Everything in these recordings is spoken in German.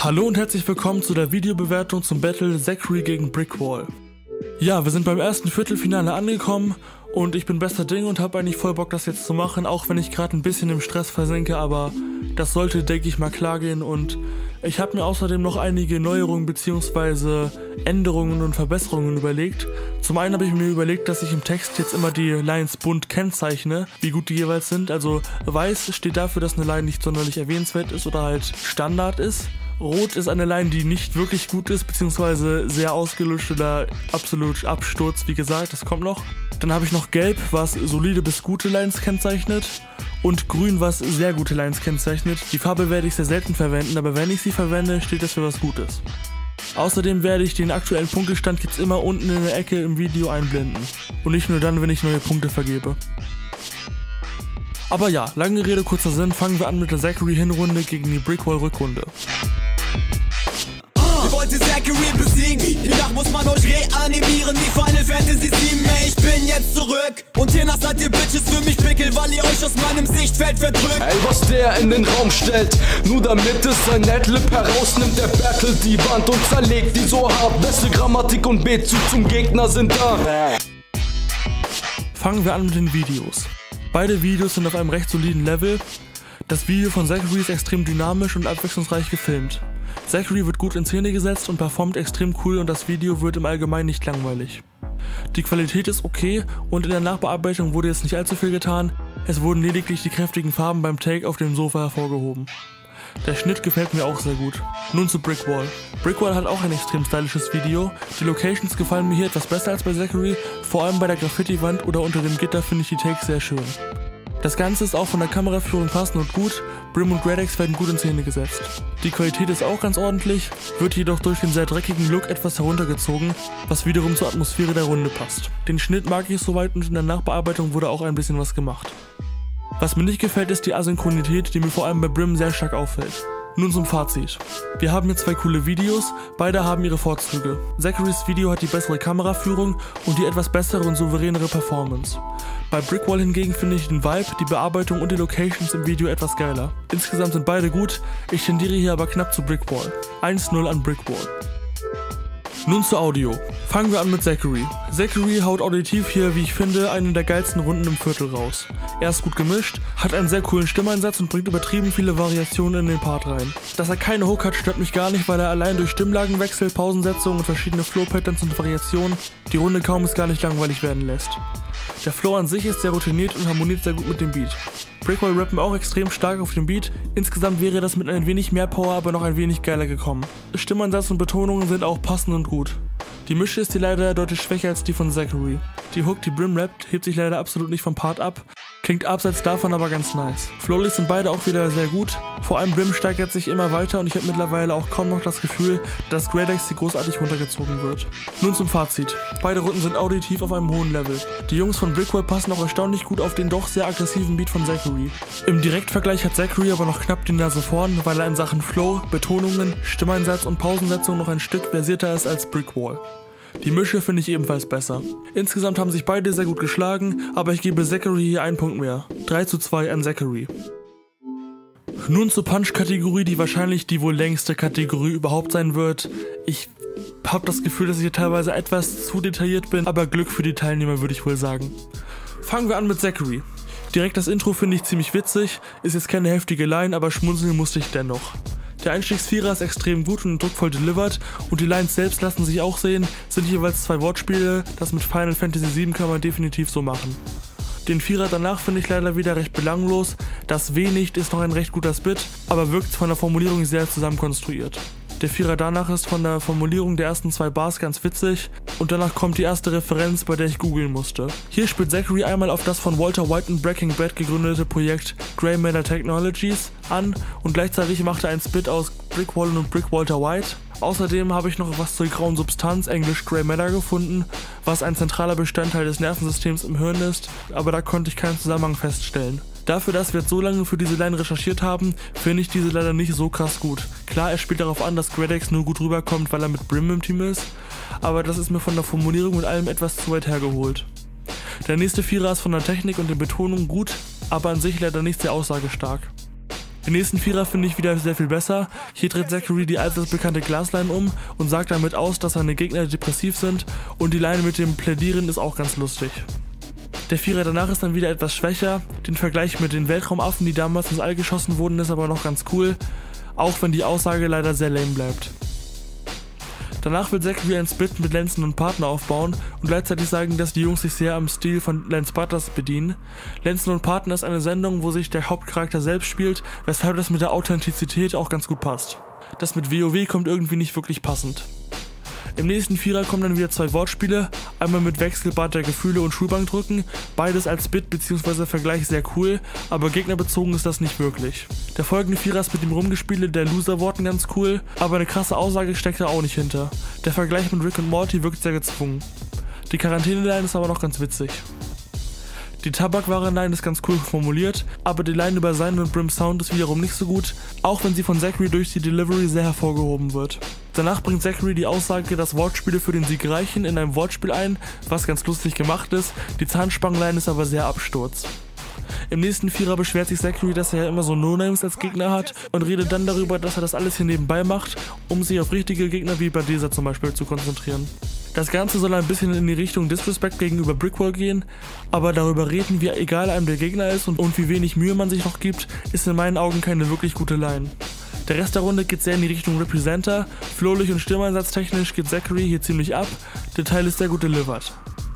Hallo und herzlich willkommen zu der Videobewertung zum Battle Zachary gegen Brickwall. Ja, wir sind beim ersten Viertelfinale angekommen und ich bin bester Ding und habe eigentlich voll Bock, das jetzt zu machen, auch wenn ich gerade ein bisschen im Stress versinke, aber das sollte, denke ich mal, klar gehen. Und ich habe mir außerdem noch einige Neuerungen bzw. Änderungen und Verbesserungen überlegt. Zum einen habe ich mir überlegt, dass ich im Text jetzt immer die Lines bunt kennzeichne, wie gut die jeweils sind. Also weiß steht dafür, dass eine Line nicht sonderlich erwähnenswert ist oder halt Standard ist. Rot ist eine Line, die nicht wirklich gut ist, beziehungsweise sehr ausgelutscht oder absolut Absturz, wie gesagt, das kommt noch. Dann habe ich noch Gelb, was solide bis gute Lines kennzeichnet, und Grün, was sehr gute Lines kennzeichnet. Die Farbe werde ich sehr selten verwenden, aber wenn ich sie verwende, steht das für was Gutes. Außerdem werde ich den aktuellen Punktestand jetzt immer unten in der Ecke im Video einblenden. Und nicht nur dann, wenn ich neue Punkte vergebe. Aber ja, lange Rede, kurzer Sinn, fangen wir an mit der Zachary-Hinrunde gegen die Brickwall-Rückrunde. Ihr wolltet Zachary besiegen, hiernach muss man euch reanimieren wie Final Fantasy 7. Ich bin jetzt zurück und hiernach seid ihr Bitches für mich Pickel, weil ihr euch aus meinem Sichtfeld verdrückt. Ey, was der in den Raum stellt, nur damit es sein Adlib herausnimmt, der Battle die Wand und zerlegt die so hart. Beste Grammatik und B-Zug zum Gegner sind da. Fangen wir an mit den Videos. Beide Videos sind auf einem recht soliden Level. Das Video von Zachary ist extrem dynamisch und abwechslungsreich gefilmt. Zachary wird gut in Szene gesetzt und performt extrem cool und das Video wird im Allgemeinen nicht langweilig. Die Qualität ist okay und in der Nachbearbeitung wurde jetzt nicht allzu viel getan, es wurden lediglich die kräftigen Farben beim Take auf dem Sofa hervorgehoben. Der Schnitt gefällt mir auch sehr gut. Nun zu Brickwall. Brickwall hat auch ein extrem stylisches Video. Die Locations gefallen mir hier etwas besser als bei Zachary, vor allem bei der Graffiti-Wand oder unter dem Gitter finde ich die Takes sehr schön. Das Ganze ist auch von der Kameraführung passend und gut, Brim und Gradex werden gut in Szene gesetzt. Die Qualität ist auch ganz ordentlich, wird jedoch durch den sehr dreckigen Look etwas heruntergezogen, was wiederum zur Atmosphäre der Runde passt. Den Schnitt mag ich soweit und in der Nachbearbeitung wurde auch ein bisschen was gemacht. Was mir nicht gefällt, ist die Asynchronität, die mir vor allem bei Brim sehr stark auffällt. Nun zum Fazit. Wir haben hier zwei coole Videos, beide haben ihre Vorzüge. Zacharys Video hat die bessere Kameraführung und die etwas bessere und souveränere Performance. Bei Brickwall hingegen finde ich den Vibe, die Bearbeitung und die Locations im Video etwas geiler. Insgesamt sind beide gut, ich tendiere hier aber knapp zu Brickwall. 1-0 an Brickwall. Nun zu Audio. Fangen wir an mit Zachary. Zachary haut auditiv hier, wie ich finde, eine der geilsten Runden im Viertel raus. Er ist gut gemischt, hat einen sehr coolen Stimmeinsatz und bringt übertrieben viele Variationen in den Part rein. Dass er keine Hook hat, stört mich gar nicht, weil er allein durch Stimmlagenwechsel, Pausensetzungen und verschiedene Flow-Patterns und Variationen die Runde kaum bis gar nicht langweilig werden lässt. Der Flow an sich ist sehr routiniert und harmoniert sehr gut mit dem Beat. Brickwall rappen auch extrem stark auf dem Beat, insgesamt wäre das mit ein wenig mehr Power aber noch ein wenig geiler gekommen. Stimmansatz und Betonungen sind auch passend und gut. Die Mische ist hier leider deutlich schwächer als die von Zachary. Die Hook, die Brim rappt, hebt sich leider absolut nicht vom Part ab, klingt abseits davon aber ganz nice. Flowlich sind beide auch wieder sehr gut, vor allem Brim steigert sich immer weiter und ich habe mittlerweile auch kaum noch das Gefühl, dass Gradex hier großartig runtergezogen wird. Nun zum Fazit. Beide Runden sind auditiv auf einem hohen Level. Die Jungs von Brickwall passen auch erstaunlich gut auf den doch sehr aggressiven Beat von Zachary. Im Direktvergleich hat Zachary aber noch knapp die Nase vorn, weil er in Sachen Flow, Betonungen, Stimmeinsatz und Pausensetzung noch ein Stück versierter ist als Brickwall. Die Mische finde ich ebenfalls besser. Insgesamt haben sich beide sehr gut geschlagen, aber ich gebe Zachary hier einen Punkt mehr. 3:2 an Zachary. Nun zur Punch-Kategorie, die wahrscheinlich die wohl längste Kategorie überhaupt sein wird. Ich habe das Gefühl, dass ich hier teilweise etwas zu detailliert bin, aber Glück für die Teilnehmer würde ich wohl sagen. Fangen wir an mit Zachary. Direkt das Intro finde ich ziemlich witzig, ist jetzt keine heftige Line, aber schmunzeln musste ich dennoch. Der Einstiegsvierer ist extrem gut und druckvoll delivered und die Lines selbst lassen sich auch sehen, sind jeweils zwei Wortspiele, das mit Final Fantasy 7 kann man definitiv so machen. Den Vierer danach finde ich leider wieder recht belanglos, das W nicht ist noch ein recht guter Spit, aber wirkt von der Formulierung sehr zusammen konstruiert. Der Vierer danach ist von der Formulierung der ersten zwei Bars ganz witzig und danach kommt die erste Referenz, bei der ich googeln musste. Hier spielt Zachary einmal auf das von Walter White und Breaking Bad gegründete Projekt Grey Matter Technologies an und gleichzeitig macht er ein Spit aus Brickwall und Brick Walter White. Außerdem habe ich noch was zur grauen Substanz, englisch Grey Matter, gefunden, was ein zentraler Bestandteil des Nervensystems im Hirn ist, aber da konnte ich keinen Zusammenhang feststellen. Dafür, dass wir jetzt so lange für diese Line recherchiert haben, finde ich diese leider nicht so krass gut. Klar, er spielt darauf an, dass Gradex nur gut rüberkommt, weil er mit Brim im Team ist, aber das ist mir von der Formulierung und allem etwas zu weit hergeholt. Der nächste Vierer ist von der Technik und den Betonungen gut, aber an sich leider nicht sehr aussagestark. Den nächsten Vierer finde ich wieder sehr viel besser. Hier dreht Zachary die allseits bekannte Glasline um und sagt damit aus, dass seine Gegner depressiv sind, und die Line mit dem Plädieren ist auch ganz lustig. Der Vierer danach ist dann wieder etwas schwächer. Den Vergleich mit den Weltraumaffen, die damals ins All geschossen wurden, ist aber noch ganz cool, auch wenn die Aussage leider sehr lame bleibt. Danach will Zachary ein Split mit Lenson und Partner aufbauen und gleichzeitig sagen, dass die Jungs sich sehr am Stil von Lance Butters bedienen. Lenson und Partner ist eine Sendung, wo sich der Hauptcharakter selbst spielt, weshalb das mit der Authentizität auch ganz gut passt. Das mit WoW kommt irgendwie nicht wirklich passend. Im nächsten Vierer kommen dann wieder 2 Wortspiele, einmal mit Wechselbad der Gefühle und Schulbankdrücken, beides als Bit bzw. Vergleich sehr cool, aber gegnerbezogen ist das nicht wirklich. Der folgende Vierer ist mit dem Rumgespiele der Loser-Worten ganz cool, aber eine krasse Aussage steckt da auch nicht hinter. Der Vergleich mit Rick und Morty wirkt sehr gezwungen. Die Quarantäne-Line ist aber noch ganz witzig. Die Tabakwaren-Line ist ganz cool formuliert, aber die Line über seinen und Brims Sound ist wiederum nicht so gut, auch wenn sie von Zachary durch die Delivery sehr hervorgehoben wird. Danach bringt Zachary die Aussage, dass Wortspiele für den Sieg reichen, in einem Wortspiel ein, was ganz lustig gemacht ist, die Zahnspangenline ist aber sehr Absturz. Im nächsten Vierer beschwert sich Zachary, dass er ja immer so No-Names als Gegner hat und redet dann darüber, dass er das alles hier nebenbei macht, um sich auf richtige Gegner wie Badesa zum Beispiel zu konzentrieren. Das Ganze soll ein bisschen in die Richtung Disrespect gegenüber Brickwall gehen, aber darüber reden, wie egal einem der Gegner ist und wie wenig Mühe man sich noch gibt, ist in meinen Augen keine wirklich gute Line. Der Rest der Runde geht sehr in die Richtung Representer, flowlich und stimmeneinsatztechnisch geht Zachary hier ziemlich ab, der Teil ist sehr gut delivered.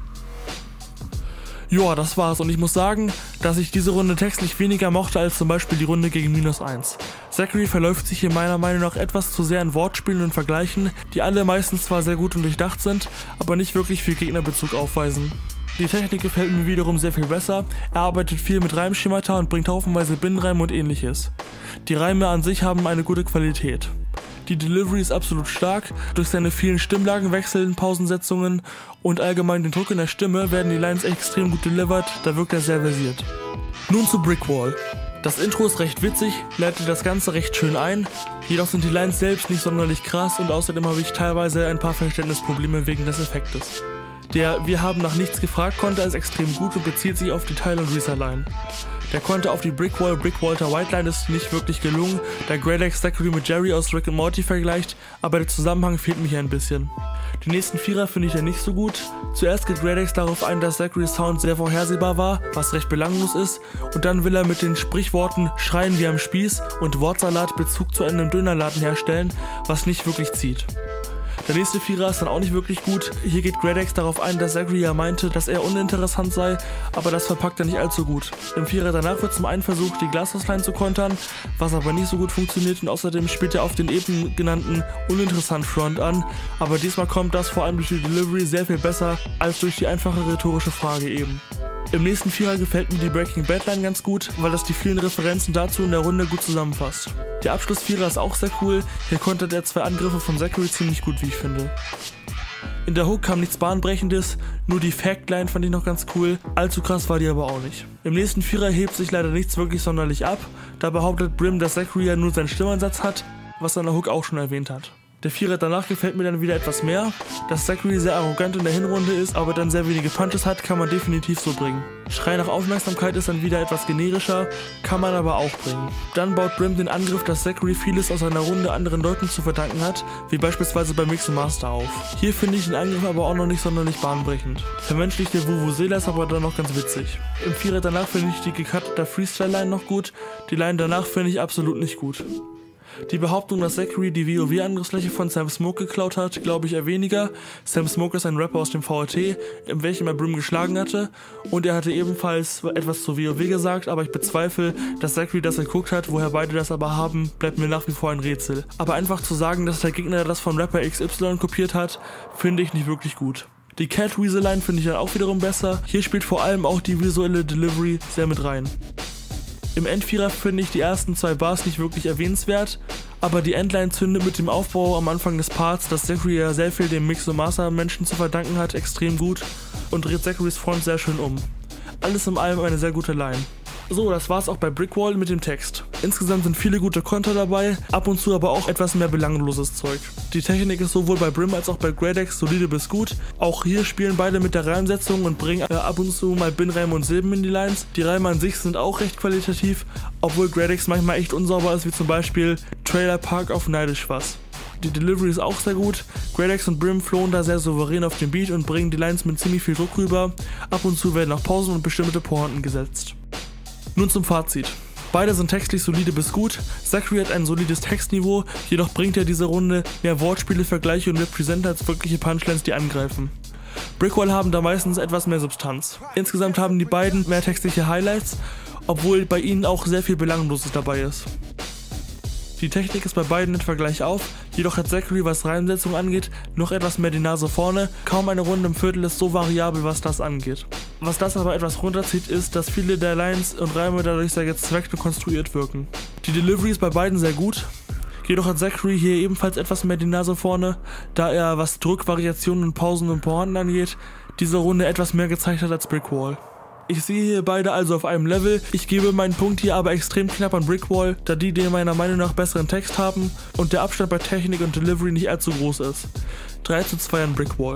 Joa, das war's, und ich muss sagen, dass ich diese Runde textlich weniger mochte als zum Beispiel die Runde gegen -1. Zachary verläuft sich hier meiner Meinung nach etwas zu sehr in Wortspielen und Vergleichen, die alle meistens zwar sehr gut und durchdacht sind, aber nicht wirklich viel Gegnerbezug aufweisen. Die Technik gefällt mir wiederum sehr viel besser, er arbeitet viel mit Reimschemata und bringt haufenweise Binnenreime und ähnliches. Die Reime an sich haben eine gute Qualität. Die Delivery ist absolut stark, durch seine vielen Stimmlagenwechseln, Pausensetzungen und allgemein den Druck in der Stimme werden die Lines extrem gut delivered, da wirkt er sehr versiert. Nun zu Brickwall. Das Intro ist recht witzig, leitet das Ganze recht schön ein, jedoch sind die Lines selbst nicht sonderlich krass und außerdem habe ich teilweise ein paar Verständnisprobleme wegen des Effektes. Der "Wir haben nach nichts gefragt" Konter ist extrem gut und bezieht sich auf die Tyler und Reeser Line. Der Konter auf die Brickwalter-White-Line ist nicht wirklich gelungen, da Greydex Zachary mit Jerry aus Rick and Morty vergleicht, aber der Zusammenhang fehlt mir hier ein bisschen. Den nächsten Vierer finde ich ja nicht so gut. Zuerst geht Greydex darauf ein, dass Zacharys Sound sehr vorhersehbar war, was recht belanglos ist, und dann will er mit den Sprichworten "Schreien wie am Spieß" und Wortsalat Bezug zu einem Dönerladen herstellen, was nicht wirklich zieht. Der nächste Vierer ist dann auch nicht wirklich gut. Hier geht Greydex darauf ein, dass Zachary ja meinte, dass er uninteressant sei, aber das verpackt er nicht allzu gut. Im Vierer danach wird zum einen versucht, die Glashausline zu kontern, was aber nicht so gut funktioniert, und außerdem spielt er auf den eben genannten uninteressant Front an, aber diesmal kommt das vor allem durch die Delivery sehr viel besser als durch die einfache rhetorische Frage eben. Im nächsten Vierer gefällt mir die Breaking Bad Line ganz gut, weil das die vielen Referenzen dazu in der Runde gut zusammenfasst. Der Abschlussvierer ist auch sehr cool, hier kontert er 2 Angriffe von Zachary ziemlich gut, wie ich finde. In der Hook kam nichts Bahnbrechendes, nur die Fact Line fand ich noch ganz cool, allzu krass war die aber auch nicht. Im nächsten Vierer hebt sich leider nichts wirklich sonderlich ab, da behauptet Brim, dass Zachary ja nur seinen Stimmansatz hat, was er in der Hook auch schon erwähnt hat. Der Vierer danach gefällt mir dann wieder etwas mehr. Dass Zachary sehr arrogant in der Hinrunde ist, aber dann sehr wenige Punches hat, kann man definitiv so bringen. Schrei nach Aufmerksamkeit ist dann wieder etwas generischer, kann man aber auch bringen. Dann baut Brim den Angriff, dass Zachary vieles aus seiner Runde anderen Leuten zu verdanken hat, wie beispielsweise bei Mix & Master auf. Hier finde ich den Angriff aber auch noch nicht sonderlich bahnbrechend. Vermenschlicht der Vuvuzela ist aber dann noch ganz witzig. Im Vierer danach finde ich die gecuttete Freestyle-Line noch gut, die Line danach finde ich absolut nicht gut. Die Behauptung, dass Zachary die WoW-Angriffsfläche von Sam Smoke geklaut hat, glaube ich eher weniger. Sam Smoke ist ein Rapper aus dem VRT, in welchem er Brim geschlagen hatte, und er hatte ebenfalls etwas zu WoW gesagt, aber ich bezweifle, dass Zachary das geguckt hat. Woher beide das aber haben, bleibt mir nach wie vor ein Rätsel. Aber einfach zu sagen, dass der Gegner das von Rapper XY kopiert hat, finde ich nicht wirklich gut. Die Cat-Weasel-Line finde ich dann auch wiederum besser. Hier spielt vor allem auch die visuelle Delivery sehr mit rein. Im Endvierer finde ich die ersten 2 Bars nicht wirklich erwähnenswert, aber die Endline zündet mit dem Aufbau am Anfang des Parts, dass Zachary ja sehr viel dem Mix & Master Menschen zu verdanken hat, extrem gut und dreht Zacharys Front sehr schön um. Alles in allem eine sehr gute Line. So, das war's auch bei Brickwall mit dem Text. Insgesamt sind viele gute Konter dabei, ab und zu aber auch etwas mehr belangloses Zeug. Die Technik ist sowohl bei Brim als auch bei Gradex solide bis gut. Auch hier spielen beide mit der Reimsetzung und bringen ab und zu mal Binnreime und Silben in die Lines. Die Reime an sich sind auch recht qualitativ, obwohl Gradex manchmal echt unsauber ist, wie zum Beispiel Trailer Park auf Neidisch was. Die Delivery ist auch sehr gut. Gradex und Brim flohen da sehr souverän auf den Beat und bringen die Lines mit ziemlich viel Druck rüber. Ab und zu werden auch Pausen und bestimmte Pointen gesetzt. Nun zum Fazit. Beide sind textlich solide bis gut. Zachary hat ein solides Textniveau, jedoch bringt er diese Runde mehr Wortspiele, Vergleiche und Representer als wirkliche Punchlines, die angreifen. Brickwall haben da meistens etwas mehr Substanz. Insgesamt haben die beiden mehr textliche Highlights, obwohl bei ihnen auch sehr viel Belangloses dabei ist. Die Technik ist bei beiden etwa gleich auf, jedoch hat Zachary, was Reimsetzung angeht, noch etwas mehr die Nase vorne. Kaum eine Runde im Viertel ist so variabel, was das angeht. Was das aber etwas runterzieht, ist, dass viele der Lines und Reime dadurch sehr gezweckt und konstruiert wirken. Die Delivery ist bei beiden sehr gut, jedoch hat Zachary hier ebenfalls etwas mehr die Nase vorne, da er, was Druck, Variationen und Pausen und Pointen angeht, diese Runde etwas mehr gezeigt hat als Brickwall. Ich sehe hier beide also auf einem Level, ich gebe meinen Punkt hier aber extrem knapp an Brickwall, da die meiner Meinung nach besseren Text haben und der Abstand bei Technik und Delivery nicht allzu groß ist. 3:2 an Brickwall.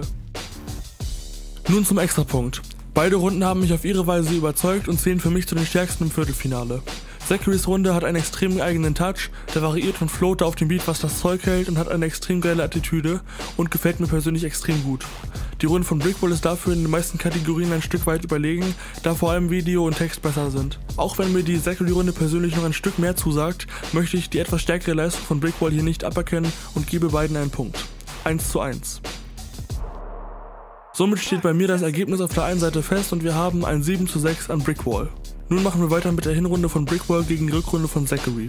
Nun zum Extrapunkt. Beide Runden haben mich auf ihre Weise überzeugt und zählen für mich zu den stärksten im Viertelfinale. Zacharys Runde hat einen extrem eigenen Touch, der variiert von Floater auf dem Beat, was das Zeug hält, und hat eine extrem geile Attitüde und gefällt mir persönlich extrem gut. Die Runde von Brickwall ist dafür in den meisten Kategorien ein Stück weit überlegen, da vor allem Video und Text besser sind. Auch wenn mir die Zachary-Runde persönlich noch ein Stück mehr zusagt, möchte ich die etwas stärkere Leistung von Brickwall hier nicht aberkennen und gebe beiden einen Punkt. 1:1. Somit steht bei mir das Ergebnis auf der einen Seite fest und wir haben ein 7:6 an Brickwall. Nun machen wir weiter mit der Hinrunde von Brickwall gegen die Rückrunde von Zachary.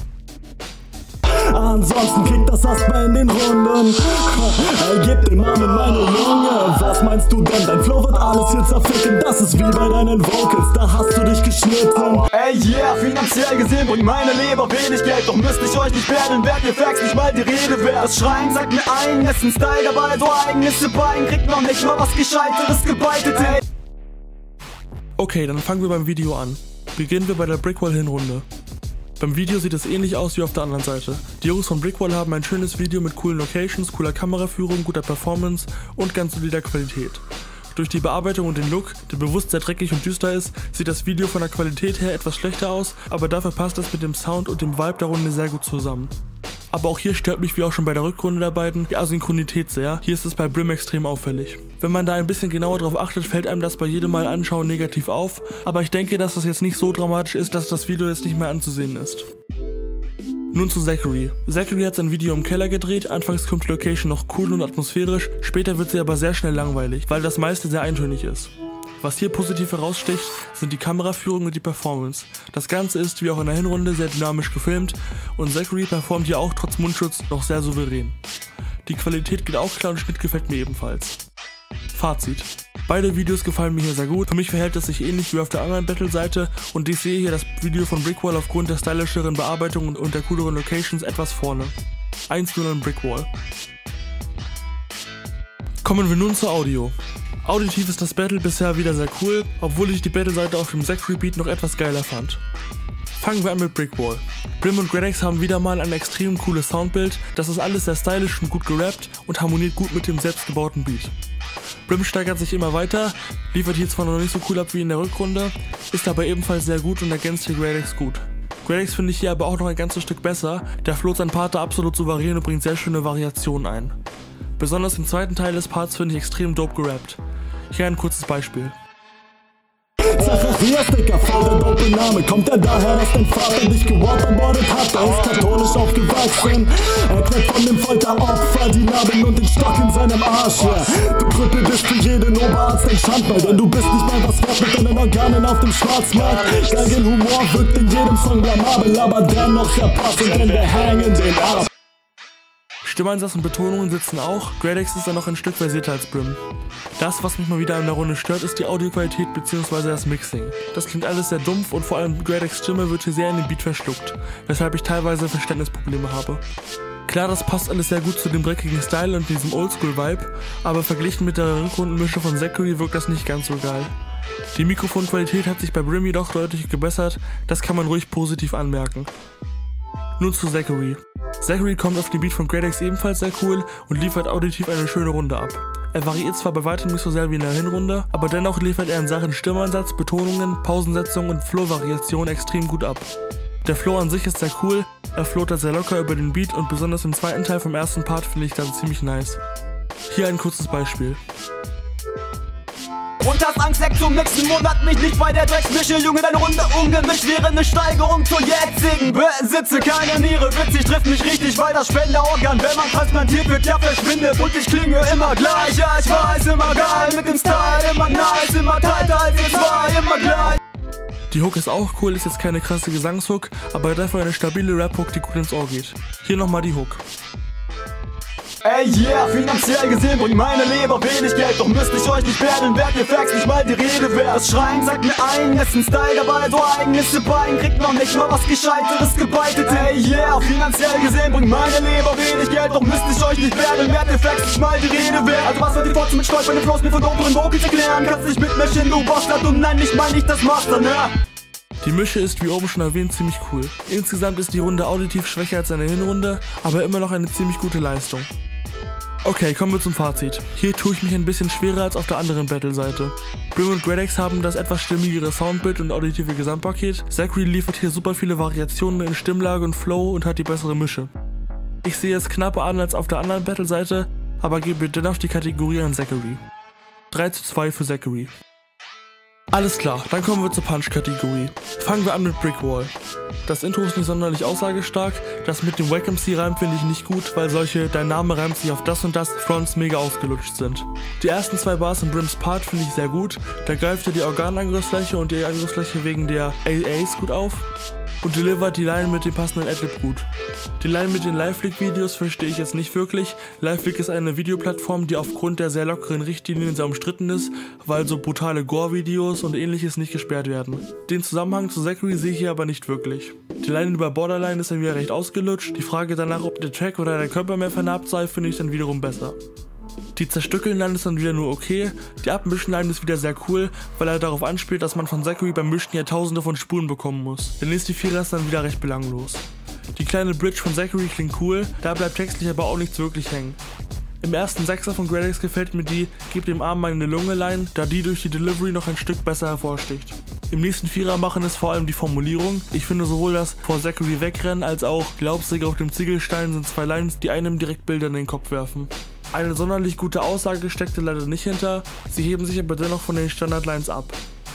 Ansonsten kickt das Asper in den Runden. Gib dem Armen meine Lunge. Was meinst du denn? Dein Flow wird alles hier zerficken. Das ist wie bei deinen Vocals, da hast du dich geschnitten. Ey yeah, finanziell gesehen bringt meine Leber wenig Geld. Doch müsste ich euch nicht werden, werdet ihr Facts nicht mal die Rede wert. Das Schreien sagt mir ein, ist ein Style dabei, so eigenes Bein. Kriegt noch nicht mal was Gescheiteres gebeitet, ey. Okay, dann fangen wir beim Video an. Beginnen wir bei der Brickwall-Hinrunde. Beim Video sieht es ähnlich aus wie auf der anderen Seite. Die Jungs von Brickwall haben ein schönes Video mit coolen Locations, cooler Kameraführung, guter Performance und ganz solider Qualität. Durch die Bearbeitung und den Look, der bewusst sehr dreckig und düster ist, sieht das Video von der Qualität her etwas schlechter aus, aber dafür passt es mit dem Sound und dem Vibe der Runde sehr gut zusammen. Aber auch hier stört mich wie auch schon bei der Rückrunde der beiden die Asynchronität sehr. Hier ist es bei Brim extrem auffällig. Wenn man da ein bisschen genauer drauf achtet, fällt einem das bei jedem Mal anschauen negativ auf, aber ich denke, dass das jetzt nicht so dramatisch ist, dass das Video jetzt nicht mehr anzusehen ist. Nun zu Zachary. Zachary hat sein Video im Keller gedreht, anfangs kommt die Location noch cool und atmosphärisch, später wird sie aber sehr schnell langweilig, weil das meiste sehr eintönig ist. Was hier positiv heraussticht, sind die Kameraführung und die Performance. Das Ganze ist, wie auch in der Hinrunde, sehr dynamisch gefilmt und Zachary performt hier auch trotz Mundschutz noch sehr souverän. Die Qualität geht auch klar und Schnitt gefällt mir ebenfalls. Fazit. Beide Videos gefallen mir hier sehr gut. Für mich verhält es sich ähnlich wie auf der anderen Battle-Seite und ich sehe hier das Video von Brickwall aufgrund der stylischeren Bearbeitung und der cooleren Locations etwas vorne. 1:0 an Brickwall. Kommen wir nun zur Audio. Auditiv ist das Battle bisher wieder sehr cool, obwohl ich die Battle-Seite auf dem Zachary Beat noch etwas geiler fand. Fangen wir an mit Brickwall. Brim und Gradex haben wieder mal ein extrem cooles Soundbild, das ist alles sehr stylisch und gut gerappt und harmoniert gut mit dem selbstgebauten Beat. Brim steigert sich immer weiter, liefert hier zwar noch nicht so cool ab wie in der Rückrunde, ist aber ebenfalls sehr gut und ergänzt hier Gradex gut. Gradex finde ich hier aber auch noch ein ganzes Stück besser, der float sein Part da absolut souverän und bringt sehr schöne Variationen ein. Besonders im zweiten Teil des Parts finde ich extrem dope gerappt. Hier ein kurzes Beispiel. Zacharias, Dicker, voll der dope Name. Kommt er daher, dass dein Vater dich gewaterboardet hat? Er ist katholisch aufgewachsen. Er knackt von dem Folteropfer die Narben und den Stock in seinem Arsch. Yeah. Du Krüppel bist für jeden Oberarzt ein Schandmal, denn du bist nicht mal was wert mit deinen Organen auf dem Schwarzmarkt. Galgenhumor wirkt in jedem Song blamabel, aber dennoch sehr passend, denn wir hängen den ab. Stimmeinsatz und Betonungen sitzen auch, Gradex ist dann noch ein Stück versierter als Brim. Das, was mich mal wieder in der Runde stört, ist die Audioqualität bzw. das Mixing. Das klingt alles sehr dumpf und vor allem Gradex Stimme wird hier sehr in den Beat verschluckt, weshalb ich teilweise Verständnisprobleme habe. Klar, das passt alles sehr gut zu dem dreckigen Style und diesem Oldschool-Vibe, aber verglichen mit der Rückrundenmische von Zachary wirkt das nicht ganz so geil. Die Mikrofonqualität hat sich bei Brim jedoch deutlich gebessert, das kann man ruhig positiv anmerken. Nun zu Zachary. Zachary kommt auf den Beat von Gradex ebenfalls sehr cool und liefert auditiv eine schöne Runde ab. Er variiert zwar bei weitem nicht so sehr wie in der Hinrunde, aber dennoch liefert er in Sachen Stimmansatz, Betonungen, Pausensetzung und Flow-Variation extrem gut ab. Der Flow an sich ist sehr cool, er float da sehr locker über den Beat und besonders im zweiten Teil vom ersten Part finde ich das ziemlich nice. Hier ein kurzes Beispiel. Und hast Angst, Leck zu mixen, wundert mich nicht bei der Drecksmische. Junge, deine Runde ungemischt wäre eine Steigerung zur jetzigen. Besitze keine Niere, witzig, trifft mich richtig, weil das Spenderorgan, wenn man transplantiert wird, ja verschwindet. Und ich klinge immer gleich, ja ich weiß, immer geil, mit dem Style, immer nice, immer tighter als ihr zwei, immer gleich. Die Hook ist auch cool, ist jetzt keine krasse Gesangshook, aber dafür eine stabile Rap-Hook, die gut ins Ohr geht. Hier nochmal die Hook. Ey yeah, finanziell gesehen bringt meine Leber wenig Geld, doch müsst ich euch nicht werden, werdet ihr Facts nicht mal die Rede wert. Das Schreien sagt mir ein, ist ein Style dabei, so eigen ist Bein, kriegt noch nicht mal was Gescheiteres gebeitet. Ey yeah, finanziell gesehen bringt meine Leber wenig Geld, doch müsst ich euch nicht werden, werdet ihr Facts nicht mal die Rede wert. Also was wird die Fotze mit Stolpern, den Flows mir von oberen Vocals erklären, kannst nicht mitmischen, du Bastard, und nein, ich mein nicht das Master, ne? Die Mische ist, wie oben schon erwähnt, ziemlich cool. Insgesamt ist die Runde auditiv schwächer als seine Hinrunde, aber immer noch eine ziemlich gute Leistung. Okay, kommen wir zum Fazit. Hier tue ich mich ein bisschen schwerer als auf der anderen Battle-Seite. Brim und Gradex haben das etwas stimmigere Soundbild und auditive Gesamtpaket. Zachary liefert hier super viele Variationen in Stimmlage und Flow und hat die bessere Mische. Ich sehe es knapper an als auf der anderen Battle-Seite, aber gebe dennoch die Kategorie an Zachary. 3:2 für Zachary. Alles klar, dann kommen wir zur Punch-Kategorie. Fangen wir an mit Brickwall. Das Intro ist nicht sonderlich aussagestark, das mit dem Wack MC Reim finde ich nicht gut, weil solche "Dein Name reimt sich auf das und das" Fronts mega ausgelutscht sind. Die ersten 2 Bars in Brims Part finde ich sehr gut, da greift er die Organangriffsfläche und die Angriffsfläche wegen der AAs gut auf und delivert die Line mit dem passenden Adlib gut. Die Line mit den Live-Leak-Videos verstehe ich jetzt nicht wirklich. Live-Leak ist eine Videoplattform, die aufgrund der sehr lockeren Richtlinien sehr umstritten ist, weil so brutale Gore-Videos und ähnliches nicht gesperrt werden. Den Zusammenhang zu Zachary sehe ich hier aber nicht wirklich. Die Line über Borderline ist dann wieder recht ausgelutscht. Die Frage danach, ob der Track oder der Körper mehr vernarbt sei, finde ich dann wiederum besser. Die Zerstückeln-Line ist dann wieder nur okay, die Abmischen-Line ist wieder sehr cool, weil er darauf anspielt, dass man von Zachary beim Mischen ja tausende von Spuren bekommen muss. Der nächste Vierer ist dann wieder recht belanglos. Die kleine Bridge von Zachary klingt cool, da bleibt textlich aber auch nichts wirklich hängen. Im ersten Sechser von Gradex gefällt mir die "Gib dem Arm meine Lunge"-Line, da die durch die Delivery noch ein Stück besser hervorsticht. Im nächsten Vierer machen es vor allem die Formulierung. Ich finde sowohl das "Vor Zachary wegrennen" als auch "Glaubstige auf dem Ziegelstein" sind 2 Lines, die einem direkt Bilder in den Kopf werfen. Eine sonderlich gute Aussage steckte leider nicht hinter, sie heben sich aber dennoch von den Standardlines ab.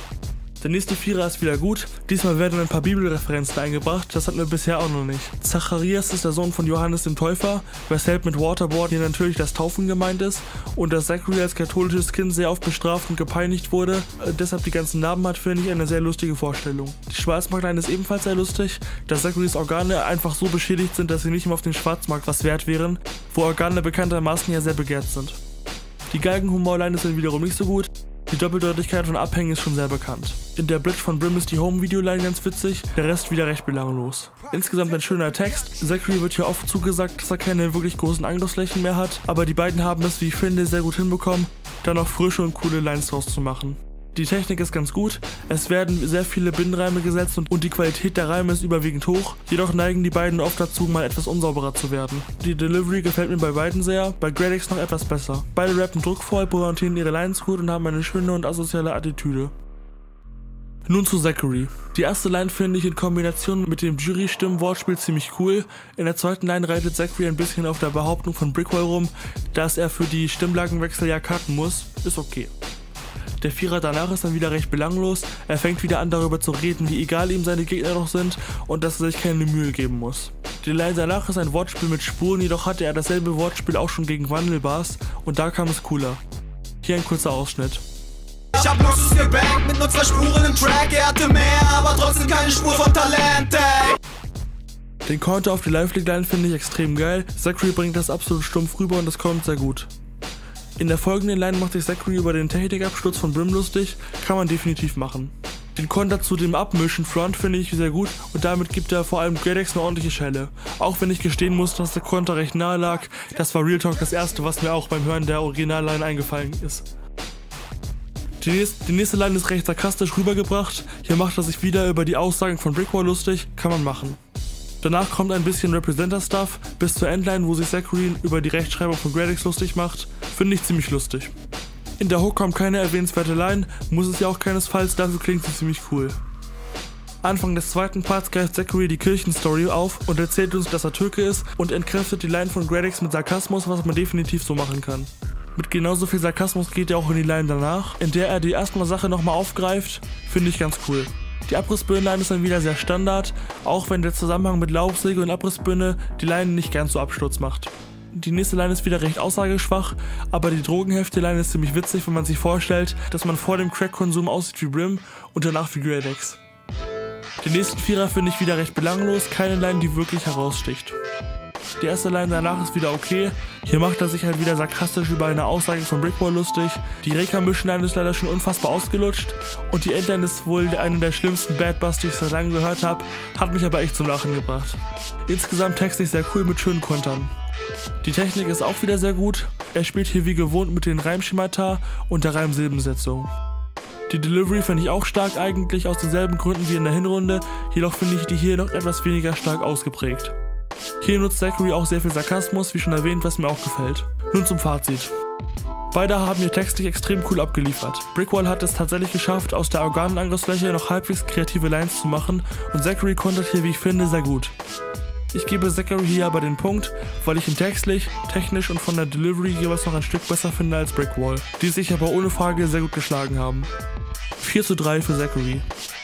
Der nächste Vierer ist wieder gut, diesmal werden ein paar Bibelreferenzen eingebracht, das hatten wir bisher auch noch nicht. Zacharias ist der Sohn von Johannes dem Täufer, weshalb mit Waterboard hier natürlich das Taufen gemeint ist und dass Zachary als katholisches Kind sehr oft bestraft und gepeinigt wurde, deshalb die ganzen Narben hat, finde ich eine sehr lustige Vorstellung. Die Schwarzmarktline ist ebenfalls sehr lustig, da Zacharys Organe einfach so beschädigt sind, dass sie nicht mehr auf dem Schwarzmarkt was wert wären, wo Organe bekanntermaßen ja sehr begehrt sind. Die Galgenhumorline ist dann wiederum nicht so gut. Die Doppeldeutigkeit von Abhängen ist schon sehr bekannt. In der Bridge von Brim ist die Home-Video-Line ganz witzig, der Rest wieder recht belanglos. Insgesamt ein schöner Text, Zachary wird hier oft zugesagt, dass er keine wirklich großen Angriffsflächen mehr hat, aber die beiden haben es, wie ich finde, sehr gut hinbekommen, da noch frische und coole Lines draus zu machen. Die Technik ist ganz gut, es werden sehr viele Binnenreime gesetzt und die Qualität der Reime ist überwiegend hoch, jedoch neigen die beiden oft dazu, mal etwas unsauberer zu werden. Die Delivery gefällt mir bei beiden sehr, bei Gradex noch etwas besser. Beide rappen druckvoll, pointieren ihre Lines gut und haben eine schöne und asoziale Attitüde. Nun zu Zachary. Die erste Line finde ich in Kombination mit dem Jury-Stimmen-Wortspiel ziemlich cool. In der zweiten Line reitet Zachary ein bisschen auf der Behauptung von Brickwall rum, dass er für die Stimmlagenwechsel ja cutten muss. Ist okay. Der Vierer danach ist dann wieder recht belanglos, er fängt wieder an darüber zu reden, wie egal ihm seine Gegner noch sind und dass er sich keine Mühe geben muss. Die Line danach ist ein Wortspiel mit Spuren, jedoch hatte er dasselbe Wortspiel auch schon gegen Wandelbars und da kam es cooler. Hier ein kurzer Ausschnitt. Ich hab Luxus gebankt mit nur 2 Spuren im Track, er hatte mehr, aber trotzdem keine Spur von Talent, ey. Den Counter auf die Live-League-Line finde ich extrem geil, Zachary bringt das absolut stumpf rüber und das kommt sehr gut. In der folgenden Line macht sich Zachary über den Technikabsturz von Brim lustig, kann man definitiv machen. Den Konter zu dem Abmischen Front finde ich sehr gut und damit gibt er vor allem Gradex eine ordentliche Schelle. Auch wenn ich gestehen muss, dass der Konter recht nahe lag, das war Real Talk das erste, was mir auch beim Hören der Originalline eingefallen ist. Die nächste Line ist recht sarkastisch rübergebracht. Hier macht er sich wieder über die Aussagen von Brickwall lustig, kann man machen. Danach kommt ein bisschen Representer-Stuff bis zur Endline, wo sich Zachary über die Rechtschreibung von Gradix lustig macht. Finde ich ziemlich lustig. In der Hook kommt keine erwähnenswerte Line, muss es ja auch keinesfalls, dafür klingt sie ziemlich cool. Anfang des zweiten Parts greift Zachary die Kirchenstory auf und erzählt uns, dass er Türke ist und entkräftet die Line von Gradix mit Sarkasmus, was man definitiv so machen kann. Mit genauso viel Sarkasmus geht er auch in die Line danach, in der er die erstmal Sache nochmal aufgreift, finde ich ganz cool. Die Abrissbirnen-Line ist dann wieder sehr Standard, auch wenn der Zusammenhang mit Laubsäge und Abrissbirne die Line nicht ganz so Absturz macht. Die nächste Line ist wieder recht aussageschwach, aber die Drogenhefte-Line ist ziemlich witzig, wenn man sich vorstellt, dass man vor dem Crack-Konsum aussieht wie Brim und danach wie Gradix. Den nächsten Vierer finde ich wieder recht belanglos, keine Line, die wirklich heraussticht. Die erste Line danach ist wieder okay, hier macht er sich halt wieder sarkastisch über eine Aussage von Brickwall lustig, die Reka-Mission-Line ist leider schon unfassbar ausgelutscht und die Endline ist wohl eine der schlimmsten Bad Busts, die ich seit langem gehört habe, hat mich aber echt zum Lachen gebracht. Insgesamt textlich sehr cool mit schönen Kontern. Die Technik ist auch wieder sehr gut, er spielt hier wie gewohnt mit den Reimschemata und der Reimsilbensetzung. Die Delivery finde ich auch stark eigentlich, aus denselben Gründen wie in der Hinrunde, jedoch finde ich die hier noch etwas weniger stark ausgeprägt. Hier nutzt Zachary auch sehr viel Sarkasmus, wie schon erwähnt, was mir auch gefällt. Nun zum Fazit. Beide haben hier textlich extrem cool abgeliefert. Brickwall hat es tatsächlich geschafft, aus der Organenangriffsfläche noch halbwegs kreative Lines zu machen und Zachary kontert hier, wie ich finde, sehr gut. Ich gebe Zachary hier aber den Punkt, weil ich ihn textlich, technisch und von der Delivery jeweils noch ein Stück besser finde als Brickwall, die sich aber ohne Frage sehr gut geschlagen haben. 4:3 für Zachary.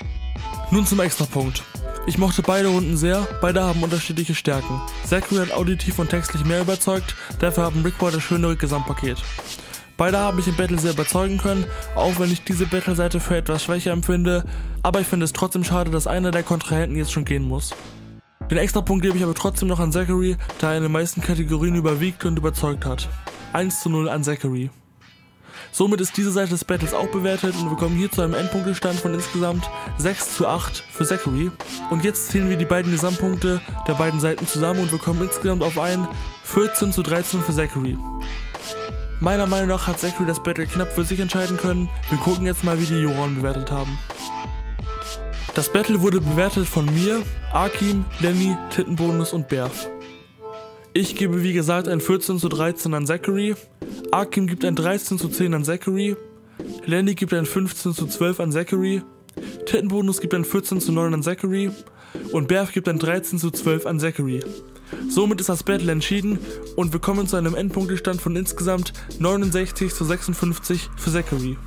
Nun zum Extrapunkt. Ich mochte beide Runden sehr, beide haben unterschiedliche Stärken. Zachary hat auditiv und textlich mehr überzeugt, dafür haben Brickwall das schönere Gesamtpaket. Beide haben mich im Battle sehr überzeugen können, auch wenn ich diese Battle-Seite für etwas schwächer empfinde, aber ich finde es trotzdem schade, dass einer der Kontrahenten jetzt schon gehen muss. Den Extrapunkt gebe ich aber trotzdem noch an Zachary, da er in den meisten Kategorien überwiegt und überzeugt hat. 1:0 an Zachary. Somit ist diese Seite des Battles auch bewertet und wir kommen hier zu einem Endpunktestand von insgesamt 6:8 für Zachary. Und jetzt zählen wir die beiden Gesamtpunkte der beiden Seiten zusammen und wir kommen insgesamt auf ein 14:13 für Zachary. Meiner Meinung nach hat Zachary das Battle knapp für sich entscheiden können. Wir gucken jetzt mal, wie die Juroren bewertet haben. Das Battle wurde bewertet von mir, Akim, Lenny, Tittenbonus und Berf. Ich gebe wie gesagt ein 14:13 an Zachary, Akim gibt ein 13:10 an Zachary, Lenny gibt ein 15:12 an Zachary, Tittenbonus gibt ein 14:9 an Zachary und Berf gibt ein 13:12 an Zachary. Somit ist das Battle entschieden und wir kommen zu einem Endpunktestand von insgesamt 69:56 für Zachary.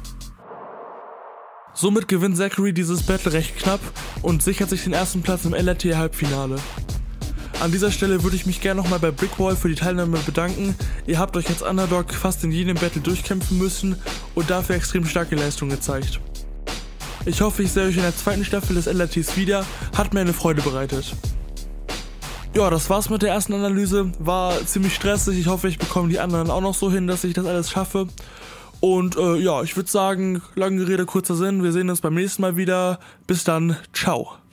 Somit gewinnt Zachary dieses Battle recht knapp und sichert sich den ersten Platz im LRT-Halbfinale. An dieser Stelle würde ich mich gerne nochmal bei Brickwall für die Teilnahme bedanken. Ihr habt euch als Underdog fast in jedem Battle durchkämpfen müssen und dafür extrem starke Leistung gezeigt. Ich hoffe, ich sehe euch in der zweiten Staffel des LRTs wieder, hat mir eine Freude bereitet. Ja, das war's mit der ersten Analyse, war ziemlich stressig, ich hoffe, ich bekomme die anderen auch noch so hin, dass ich das alles schaffe. Und ja, ich würde sagen, lange Rede, kurzer Sinn, wir sehen uns beim nächsten Mal wieder. Bis dann, ciao.